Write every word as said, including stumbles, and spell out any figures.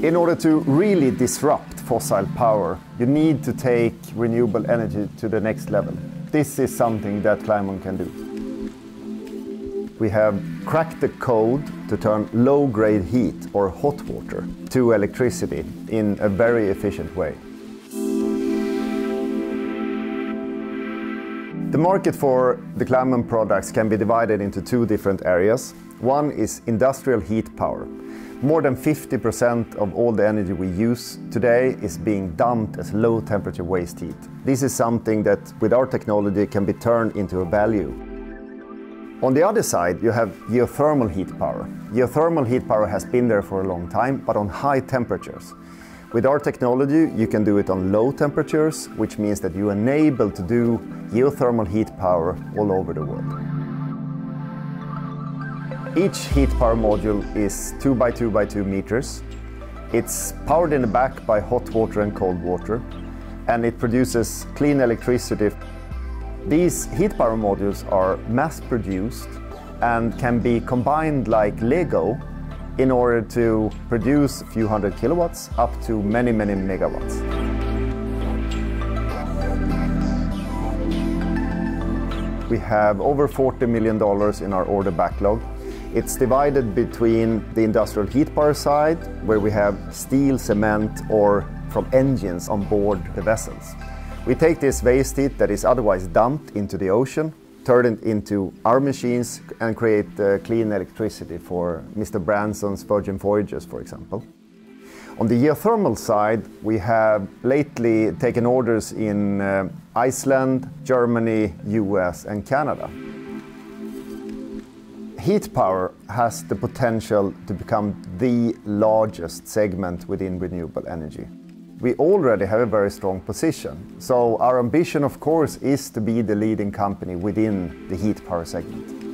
In order to really disrupt fossil power, you need to take renewable energy to the next level. This is something that Climeon can do. We have cracked the code to turn low-grade heat or hot water to electricity in a very efficient way. The market for the Climeon products can be divided into two different areas. One is industrial heat power. More than fifty percent of all the energy we use today is being dumped as low-temperature waste heat. This is something that, with our technology, can be turned into a value. On the other side, you have geothermal heat power. Geothermal heat power has been there for a long time, but on high temperatures. With our technology, you can do it on low temperatures, which means that you enable to do geothermal heat power all over the world. Each heat power module is two by two by two meters. It's powered in the back by hot water and cold water, and it produces clean electricity. These heat power modules are mass-produced and can be combined like Lego in order to produce a few hundred kilowatts up to many, many megawatts. We have over forty million dollars in our order backlog. It's divided between the industrial heat power side, where we have steel, cement, or from engines on board the vessels. We take this waste heat that is otherwise dumped into the ocean, turn it into our machines and create uh, clean electricity for Mister Branson's Virgin Voyages, for example. On the geothermal side, we have lately taken orders in uh, Iceland, Germany, U S and Canada. Heat power has the potential to become the largest segment within renewable energy. We already have a very strong position, so our ambition, of course, is to be the leading company within the heat power segment.